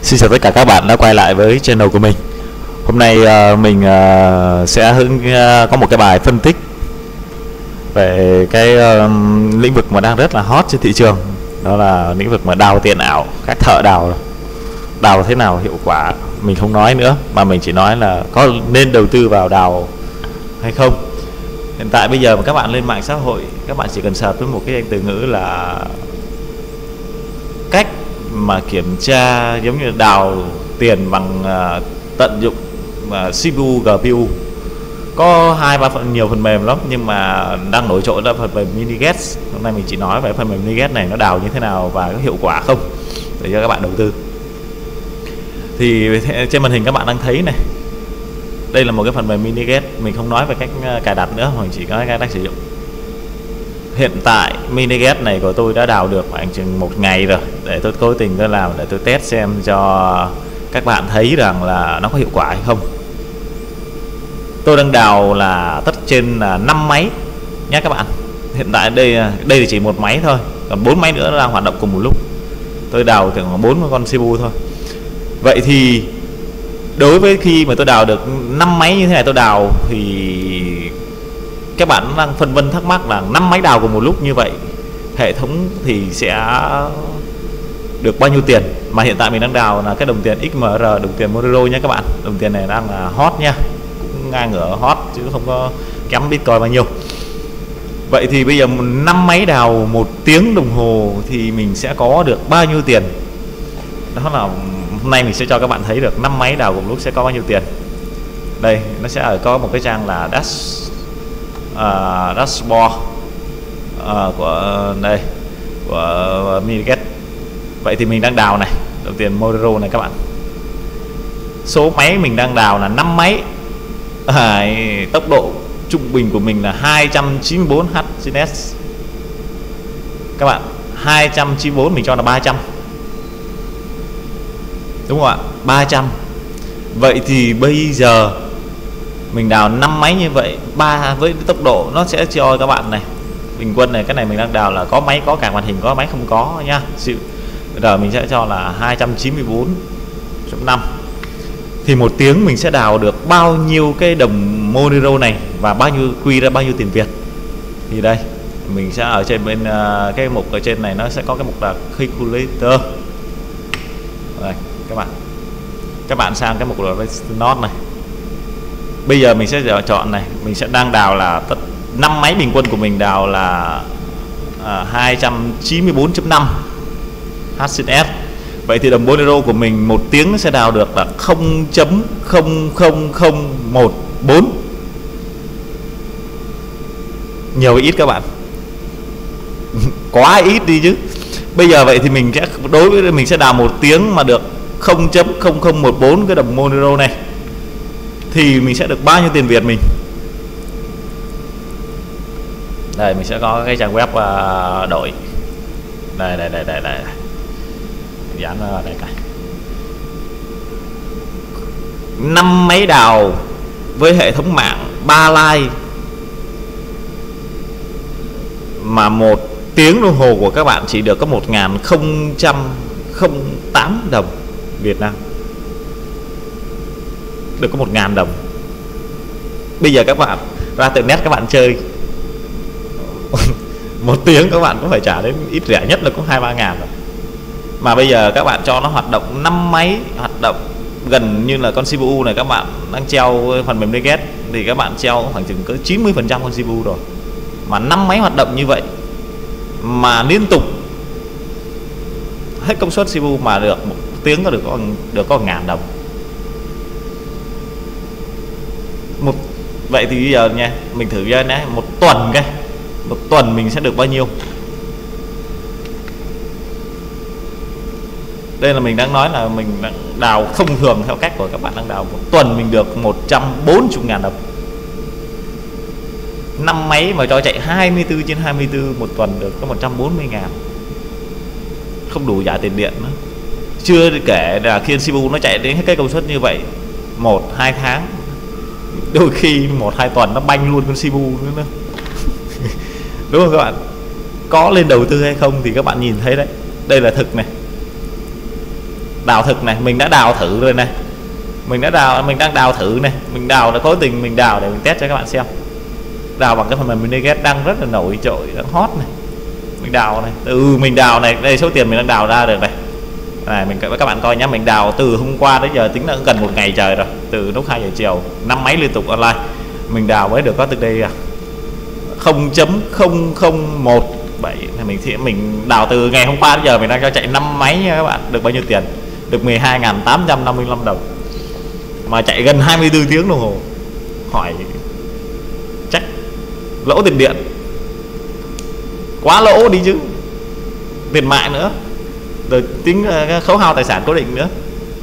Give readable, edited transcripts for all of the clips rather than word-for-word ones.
Xin chào tất cả các bạn đã quay lại với channel của mình. Hôm nay mình sẽ có một cái bài phân tích về cái lĩnh vực mà đang rất là hot trên thị trường. Đó là lĩnh vực mà đào tiền ảo. Các thợ đào thế nào hiệu quả mình không nói nữa, mà mình chỉ nói là có nên đầu tư vào đào hay không. Hiện tại bây giờ mà các bạn lên mạng xã hội, các bạn chỉ cần search với một cái từ ngữ là cách mà kiểm tra giống như đào tiền bằng tận dụng CPU, GPU. Có nhiều phần mềm lắm, nhưng mà đang nổi trội là phần mềm Miniget. Hôm nay mình chỉ nói về phần mềm Miniget này nó đào như thế nào và có hiệu quả không để cho các bạn đầu tư. Thì trên màn hình các bạn đang thấy này, đây là một cái phần mềm Miniget. Mình không nói về cách cài đặt nữa, mình chỉ có cách sử dụng. Hiện tại Miniget này của tôi đã đào được khoảng chừng 1 ngày rồi, để tôi cố tình tôi làm để tôi test xem cho các bạn thấy rằng là nó có hiệu quả hay không. Tôi đang đào là tất trên là 5 máy nhé các bạn. Hiện tại đây là chỉ một máy thôi, còn 4 máy nữa đang hoạt động cùng một lúc. Tôi đào từ 4 con CPU thôi. Vậy thì đối với khi mà tôi đào được 5 máy như thế này tôi đào, thì các bạn đang phân vân thắc mắc là 5 máy đào cùng một lúc như vậy hệ thống thì sẽ được bao nhiêu tiền. Mà hiện tại mình đang đào là cái đồng tiền XMR, đồng tiền Monero nhé các bạn. Đồng tiền này đang là hot nha, cũng ngang ngửa hot chứ không có kém Bitcoin bao nhiêu. Vậy thì bây giờ 5 máy đào 1 tiếng đồng hồ thì mình sẽ có được bao nhiêu tiền? Đó là hôm nay mình sẽ cho các bạn thấy được 5 máy đào cùng lúc sẽ có bao nhiêu tiền. Đây, nó sẽ có một cái trang là dashboard của đây của Miniget. Vậy thì mình đang đào này, đồng tiền Monero này các bạn. Số máy mình đang đào là 5 máy. Tốc độ trung bình của mình là 294 Hz. Các bạn, 294 mình cho là 300. Đúng không ạ? 300. Vậy thì bây giờ mình đào 5 máy như vậy, với tốc độ nó sẽ cho các bạn này bình quân này, cái này mình đang đào là có máy có cả màn hình, có máy không có nhá. Giờ mình sẽ cho là 294.5. Thì 1 tiếng mình sẽ đào được bao nhiêu cái đồng Monero này và bao nhiêu quy ra bao nhiêu tiền Việt. Thì đây mình sẽ ở trên bên cái mục ở trên này nó sẽ có cái mục là calculator. Đây các bạn sang cái mục là node này. Bây giờ mình sẽ chọn này, mình sẽ đang đào là 5 máy bình quân của mình đào là 294.5 Hz. Vậy thì đồng Monero của mình 1 tiếng sẽ đào được là 0.00014. Nhiều ít các bạn. Quá ít đi chứ. Bây giờ vậy thì mình sẽ đối với mình sẽ đào 1 tiếng mà được 0.0014 cái đồng Monero này thì mình sẽ được bao nhiêu tiền Việt mình? Đây mình sẽ có cái trang web đổi. Đây. Dán ra đây này. 5 máy đào với hệ thống mạng 3 line mà 1 tiếng đồng hồ của các bạn chỉ được có 1.008 đồng Việt Nam. Được có 1.000 đồng. Bây giờ các bạn ra tiệm net các bạn chơi 1 tiếng các bạn cũng phải trả đến ít rẻ nhất là cũng 2-3 ngàn rồi. Mà bây giờ các bạn cho nó hoạt động 5 máy, hoạt động gần như là con CPU này các bạn đang treo phần mềm Miniget thì các bạn treo khoảng chừng cỡ 90% con CPU rồi. Mà 5 máy hoạt động như vậy mà liên tục hết công suất CPU mà được 1 tiếng có được có 1.000 đồng. Vậy thì bây giờ nha, mình thử cho nhé, 1 tuần coi. 1 tuần mình sẽ được bao nhiêu? Đây là mình đang nói là mình đang đào thông thường theo cách của các bạn đang đào. 1 tuần mình được 140.000 đồng. 5 máy mà cho chạy 24/24 1 tuần được có 140.000. Không đủ trả tiền điện nữa. Chưa kể là khi CPU nó chạy đến hết cái công suất như vậy 1-2 tháng, đôi khi 1-2 tuần nó banh luôn con CPU nữa. Đúng không các bạn? Có lên đầu tư hay không thì các bạn nhìn thấy đấy. Đây là thực này. đào thực này, mình đã đào thử rồi này, mình đang đào thử này, mình đào là cố tình mình đào để mình test cho các bạn xem. Đào bằng cái phần mềm Miniget đang rất là nổi trội, đang hot này. Mình đào này, mình đào này, đây số tiền mình đang đào ra được này. Này mình các bạn coi nhá, mình đào từ hôm qua đến giờ tính là gần 1 ngày trời rồi, từ lúc 2 giờ chiều 5 máy liên tục online mình đào mới được có từ đây 0.0017 mình đào từ ngày hôm qua đến giờ mình đang cho chạy 5 máy nha các bạn. Được bao nhiêu tiền? Được 12.855 đồng mà chạy gần 24 tiếng đồng hồ. Hỏi chắc lỗ tiền điện, quá lỗ đi chứ, tiền mạng nữa, rồi tính khấu hao tài sản cố định nữa.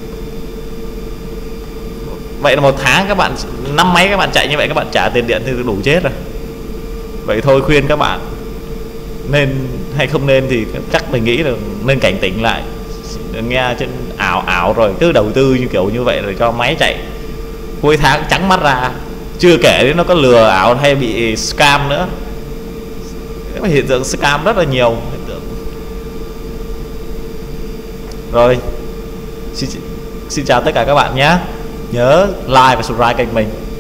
Vậy là 1 tháng các bạn 5 máy các bạn chạy như vậy, các bạn trả tiền điện thì đủ chết rồi. Vậy thôi khuyên các bạn nên hay không nên thì chắc mình nghĩ là nên cảnh tỉnh lại. Nghe trên ảo rồi cứ đầu tư như kiểu như vậy rồi cho máy chạy cuối tháng trắng mắt ra. Chưa kể đến nó có lừa ảo hay bị scam nữa. Hiện tượng scam rất là nhiều hiện tượng. Rồi xin chào tất cả các bạn nhé. Nhớ like và subscribe kênh mình.